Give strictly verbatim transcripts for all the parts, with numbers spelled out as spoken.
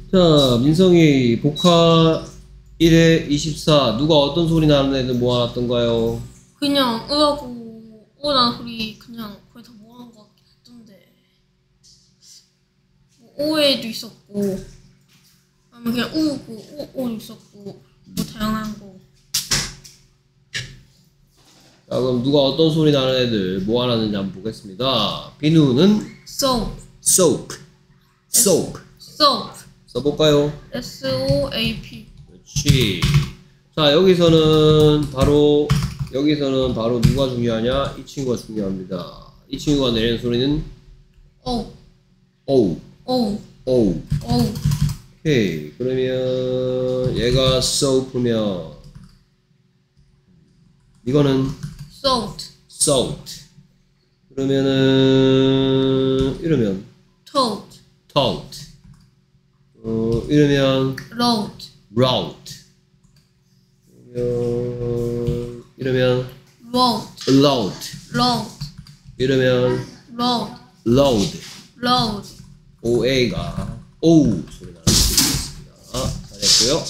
자, 민성이 복화 일에 이십사. 누가 어떤 소리 나는 애들 모아놨던가요? 그냥 으하고 오라는 소리 그냥 거의 다 모아놓은 것 같던데. 뭐 오에도 있었고, 아니면 그냥 우고 오, 오도 있었고, 뭐 다양한 거. 자, 그럼 누가 어떤 소리 나는 애들 모아놨는지 한번 보겠습니다. 비누는 soap, soap, soap. soap, 써볼까요? S O A P. 그렇지. 자, 여기서는 바로 여기서는 바로 누가 중요하냐? 이 친구가 중요합니다. 이 친구가 내리는 소리는 O, O, O, O. O. 오케이. 그러면 얘가 soap면 이거는 salt, salt. 그러면은 이러면 toad, toad. 어, 이러면 road, route. 이러면 이러면 road, load. road, 이러면 road, load. road. 오에이가 O 소리 나는 소리였습니다. 잘했고요.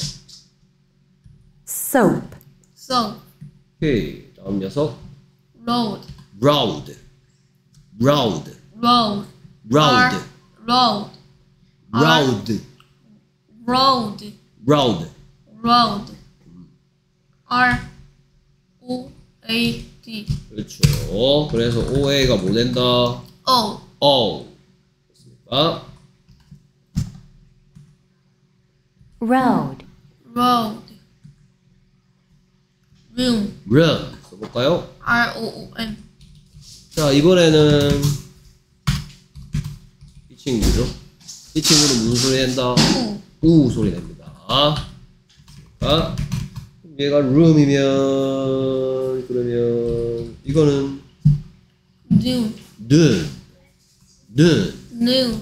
soap, soap, 오케이. 다음 녀석 road, road. road. road, road. road, road. road, road. road. R O A D. 그렇죠. 그래서 오에이가 뭐 된다? O, O. 됐습니까? road, road. room, room. 써볼까요? R O O M. 자, 이번에는 이 친구죠. 이 친구는 무슨 소리 낸다? U, 우 소리 냅니다. 자, 얘가 room이면 그러면 이거는 new, 눈, 눈. new.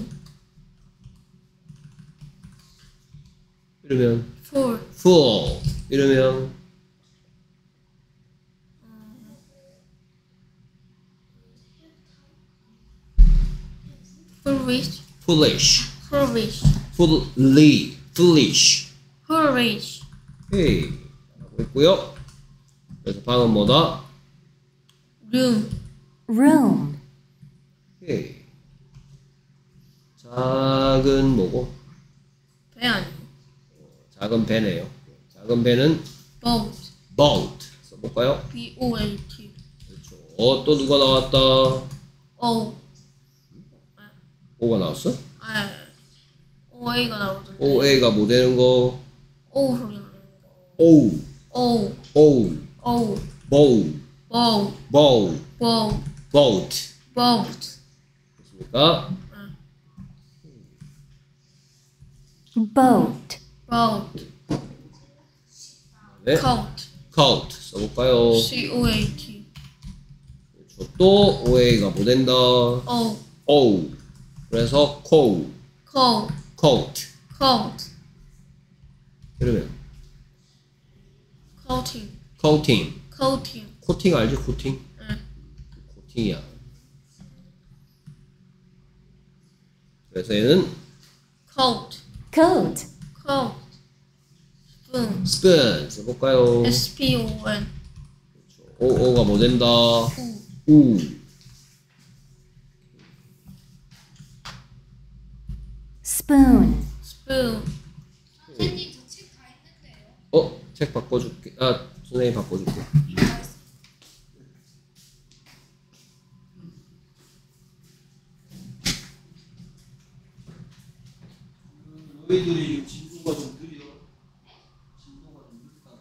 이러면 full, full. 이러면 foolish, foolish, foolish, fully, foolish. foolish. 오케이. 하고 있고요. 그래서 방은 뭐다? room, room, 오케이. 작은 뭐고? 배 아니고. 작은 배네요. 작은 배는 boat, boat. 써볼까요? B O A T. 그렇죠. 어, 또 누가 나왔다? O, O가 나왔어? 아, O A가 나오던데. 오에이가 뭐 되는 거? O 소리 나는 거. O, O, O, O, bow, bow, bow, bow, boat. boat. 됐습니까? boat, boat, 네. coat, coat. 써볼까요? C O A T. 그렇죠. 또 오에이가 뭐 된다? O, O. 그래서 coat, coat, coat. coat, 이러면 coating, coating. coating. 코팅 알지? 코팅? 응. 코팅이야. 그래서 얘는 coat, coat, coat. spoon, spoon. 써볼까요? S P O N. 오오가 뭐 된다? U, 우. spoon, spoon, 선생님 저 책 다 했는데요. 어? 책 바꿔줄게. 아, 선생님 바꿔줄게. 너희들이 진도가 좀 느려. 진도가 좀 느리다고.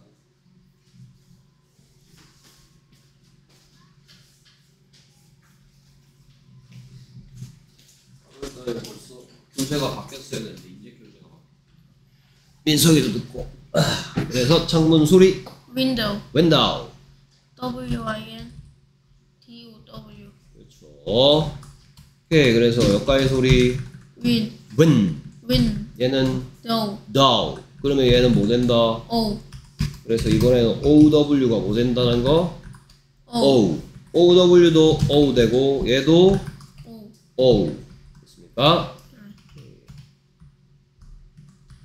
그래서 벌써 교재가 바뀌었어야 되는데 이제 교재가 바뀌었어. 민석이도 듣고. 아, 그래서 창문 소리 window, window. W I N D O W. 그렇죠. 오케이. 그래서 여기까지 소리 win, win. win, 얘는 do, do. 그러면 얘는 뭐 된다? O, 그래서 이번에는 ow가 뭐 된다는 거? O, o. ow도 o 되고 얘도 O. o. 됐습니까?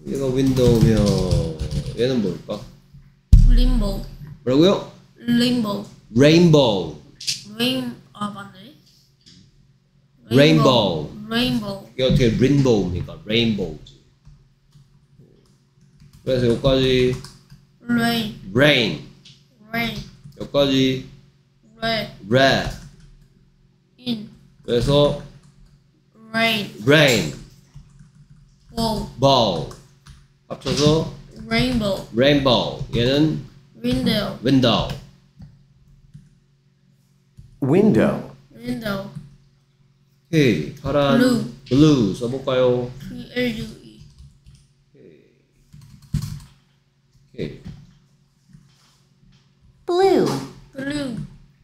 얘가 윈도우면 얘는 뭘까? 림보. 뭐라고요? 림보. 레인보우. 레인 아 맞네. 레인보우. 레인보우. 이게 어떻게 레인보우입니까? 레인보우지. 그래서 여기까지 레인. rain. 레인. 여기까지 레. red. 인. 그래서 레인. rain. 보. bow. 합쳐서 레인보우. rainbow. 얘는 윈도우. window. window, 윈도우. 오케이. 파란 blue. blue 써볼까요? B L U E. 오케이. blue, blue.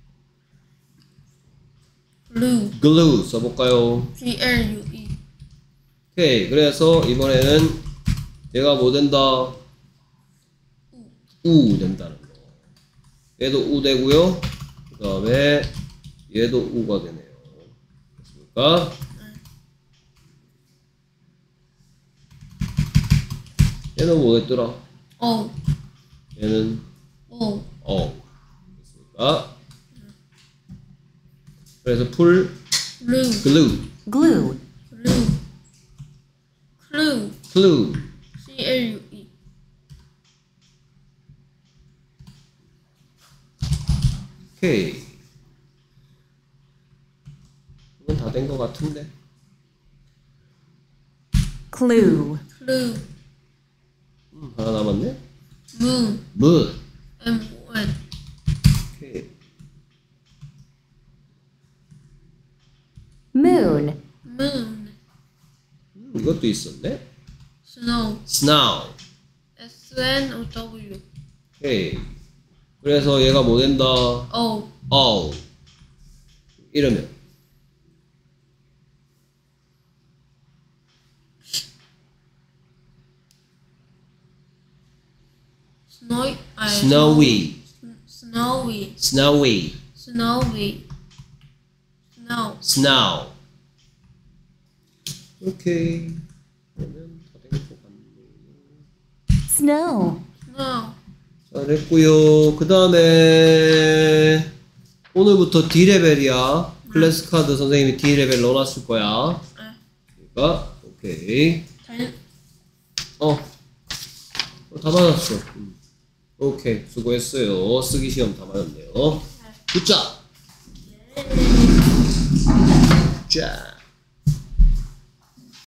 blue. glue 써볼까요? G L U E. 오케이. 그래서 이번에는 얘가 뭐 된다? 우 된다는 거. 얘도 우 되고요. 그 다음에 얘도 우가 되네요. 됐습니까? 얘는 뭐였더라? O. 얘는 O. 어. 됐습니까? 그래서 풀 blue. glue, glue, blue. clue. clue. C L U E. 오케이. 이건 다 된 것 같은데. clue, clue. 음, 하나 남았네. moon. moon. M O N. 오케이. moon, moon. 음, 이것도 있었네. snow. snow. S N O W. 오케이. 그래서 얘가 뭐 된다? O. 어. 이러면 snowy. 아니, snowy, snowy. snowy, snowy. snow. snow. 오케이. 그러면 다 된 것 같네요. snow, snow. 잘했고요. 그 다음에 오늘부터 D레벨이야. 클래스 카드 선생님이 D레벨 넣어놨을 거야. 네. 그러니까 오케이. 잘. 어, 어, 다 맞았어. 음. 오케이, 수고했어요. 쓰기 시험 다 맞았네요. 굿잡. 자.